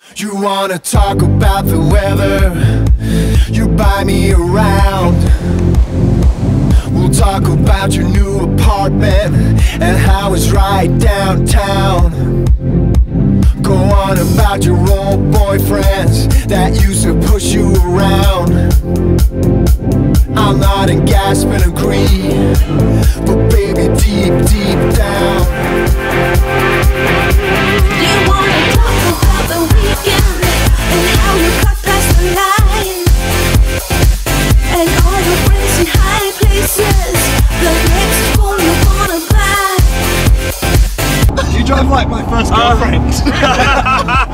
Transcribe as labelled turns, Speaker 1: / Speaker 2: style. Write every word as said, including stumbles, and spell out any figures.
Speaker 1: You wanna talk about the weather, you buy me around. We'll talk about your new apartment and how it's right downtown. Go on about your old boyfriends that used to push you around. I'm nodding, gasping, agree, but baby, deep, deep down,
Speaker 2: you wanna talk about the weekend and how you cut past the line, and all your friends in high places, the next phone you wanna buy.
Speaker 3: You drive like my first girlfriend.